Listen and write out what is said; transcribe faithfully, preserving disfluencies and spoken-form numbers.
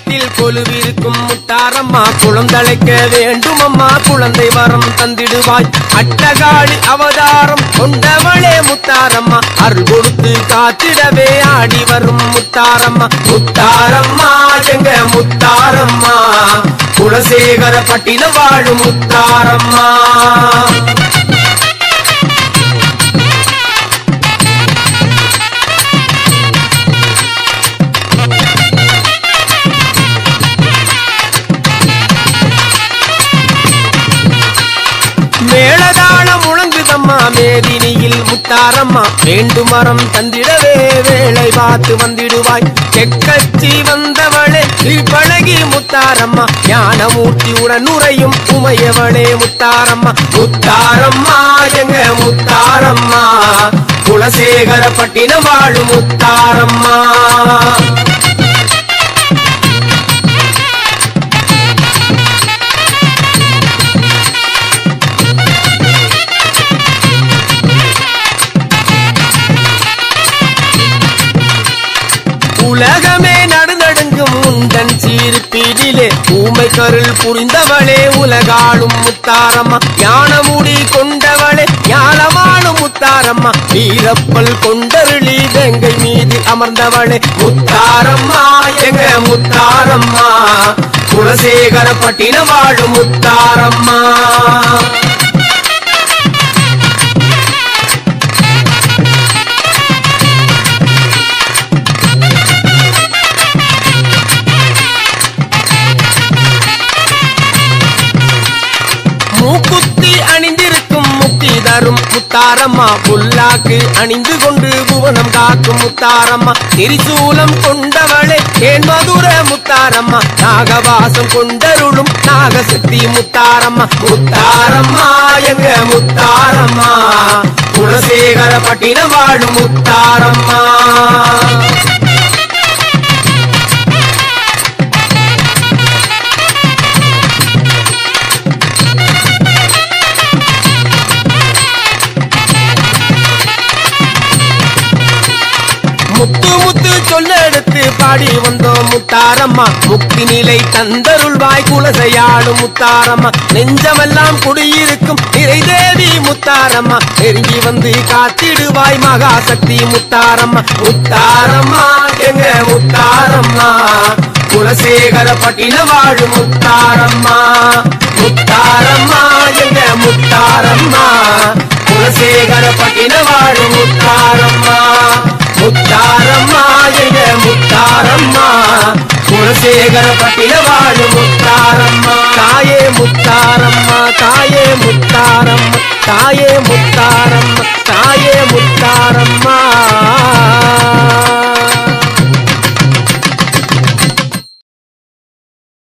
வீட்டில் கொலுவிருக்கும் முத்தாரம்மா குழந்தழைக்க வேண்டும் அம்மா குழந்தை வரம் தந்திடுவாய் அட்டகாளி அவதாரம் கொண்டவளே முத்தாரம்மா அருள் கொடுத்து காத்திடவே ஆடி வரும் முத்தாரம்மா முத்தாரம்மா எங்க முத்தாரம்மா குலசேகர பட்டினம் வாழும் முத்தாரம்மா மேளதாளம் முழங்குதம்மா மேதினியில் முத்தாரம்மா வேண்டும் வரம் தந்திடவே வேளை பார்த்து வந்திடுவாய் செக்கச்சி வந்தவளே பழகி முத்தாரம்மா ஞானமூர்த்தி உடன் உரையும் உமையவளே முத்தாரம்மா முத்தாரம்மா எங்க முத்தாரம்மா குலசேகர பட்டினம் வாழும் முத்தாரம்மா உலகமே நடுநடுங்கும் உந்தன் சீர்பீடிலே ஊமை கருள் புரிந்தவளே உலகாளும் முத்தாரம்மா ஞானமுடி கொண்டவளே ஞானமானும் முத்தாரம்மா வீரப்பல் கொண்டருளி வெங்கை மீது அமர்ந்தவளே முத்தாரம்மா எங்க முத்தாரம்மா குலசேகர பட்டினம் வாழும் முத்தாரம்மா மூக்குத்தி அணிந்திருக்கும் முக்தி தரும் முத்தாரம்மா புல்லாக்கு அணிந்து கொண்டு புவனம் காக்கும் முத்தாரம்மா திரிசூலம் கொண்டவளே ஏன் மதுர முத்தாரம்மா நாகவாசம் கொண்டருளும் நாகசக்தி முத்தாரம்மா முத்தாரம்மா எங்க முத்தாரம்மா குலசேகர பட்டினம் வாழும் முத்தாரம்மா முத்து முத்து சொல்லெடுத்து பாடி வந்தோம் முத்தாரம்மா முக்தி நிலை தந்தருள்வாய் குலசையாடும் முத்தாரம்மா நெஞ்சமெல்லாம் குடியிருக்கும் நிறைதேவி முத்தாரம்மா நெருங்கி வந்து காத்திடுவாய் மகாசக்தி முத்தாரம்மா முத்தாரம்மா எங்க முத்தாரம்மா குலசேகர பட்டினம் வாழும் முத்தாரம்மா முத்தாரம்மா எங்க முத்தாரம்மா குலசேகர பட்டினம் வாழும் முத்தாரம்மா முத்தாரம்மா எங்க முத்தாரம்மா குலசேகர பட்டினம் வாழும் முத்தாரம்மா தாயே முத்தாரம்மா தாயே முத்தாரம்மா தாயே முத்தாரம்மா